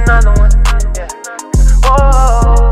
another one. Yeah. Whoa.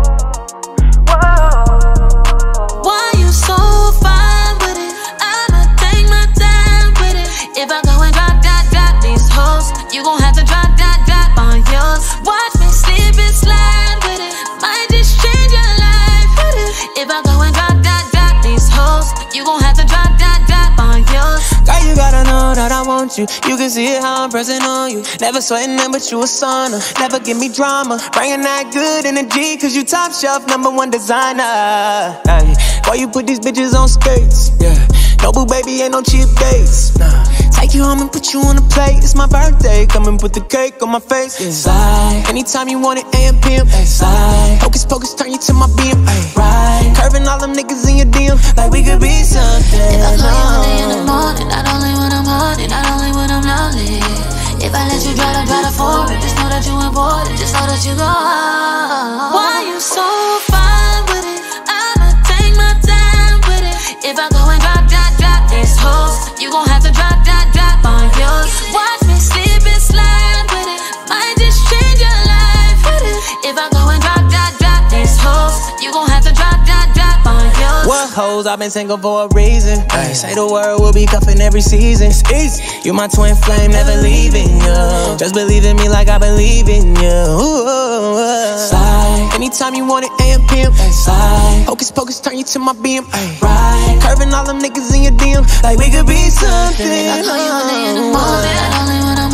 Whoa. Why you so fine with it? I'ma take my time with it. If I go and drop these hoes, you gon' have to drop on yours. Watch me slip and slide with it. Might just change your life with it. If I go and drop these hoes, you gon' have to drop on yours. Girl, you gotta know that I want you. You can see it how I'm pressing on you. Never sweating in, but you a sauna. Never give me drama. Bringin that good energy, cause you top shelf, #1 designer. Ay, boy, you put these bitches on skates. Yeah, Nobu, baby, ain't no cheap dates. Nah, take you home and put you on a plate. It's my birthday, come and put the cake on my face. Yeah. Slide, anytime you want it, AM, PM. Ay, slide, hocus pocus, turn you to my beam. Ay, right, curving all them niggas in your DM, like we could be something. If I call you early in the morning, not only when I'm horny, not only when I'm lonely. If I let you drive the for it, just know that you important, just know that you go. Why you so fine with it? I'ma take my time with it. If I go and drop these hoes, you gon' have to drop on yours. Watch me slip and slide with it. Might just change your life with it. If I go and drop these hoes, you gon' have to drop on yours. What hoes? I've been single for a reason. Ay, say the word, we'll be cuffing every season. It's easy. You my twin flame, never leaving you. Just believe in me like I believe in you. Ooh, slide, anytime you want it, AM, PM. Ay, slide, hocus pocus, turn you to my beam. Ay, right, curving all them niggas in your DM, like we could be something. If I call you early in the morning, not only when I'm